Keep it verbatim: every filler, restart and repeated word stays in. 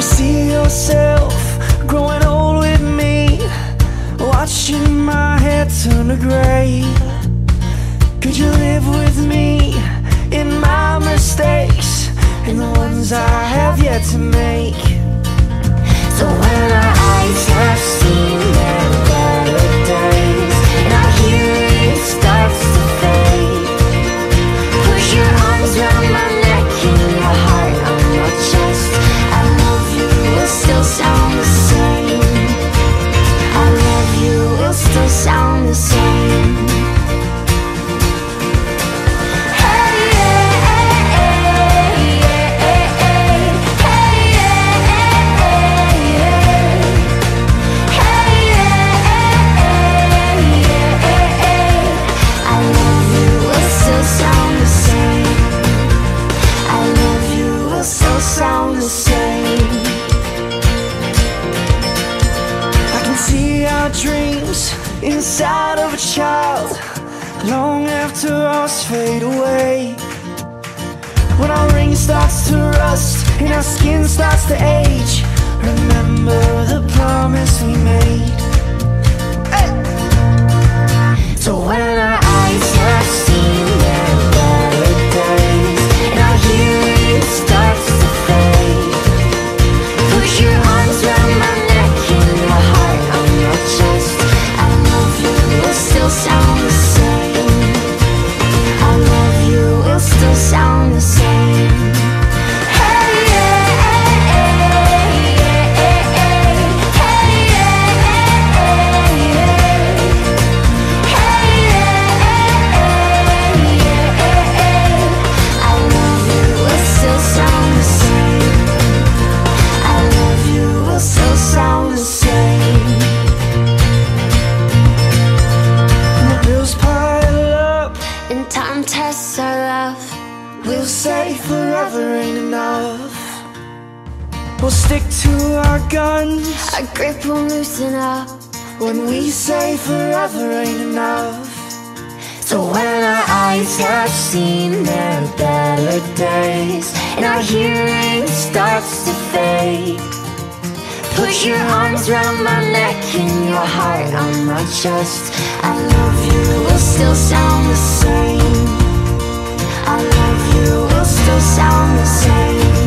see yourself growing old with me, watching my hair turn to gray? Could you live with me in my mistakes and the ones I have yet to make? So when our eyes have seen their better days and our hearing starts to fade, push your arms around my neck and your heart on my chest. I love you will still sound the same. I love you will still sound the same. Sound the same. I can see our dreams inside of a child long after ours fade away. When our ring starts to rust and our skin starts to age, remember the promise we made. Hey! So when our eyes have seen their better days and our hearing starts to fade, push your arms around my neck and your heart on your chest. I love you will still sound the same. I love you will still sound the same. Tests our love. We'll say forever ain't enough. We'll stick to our guns. Our grip will loosen up when we say forever ain't enough. So when our eyes have seen their better days and our hearing starts to fade, put your arms around my neck and your heart on my chest. I love you will still sound the same. I love you will still sound the same.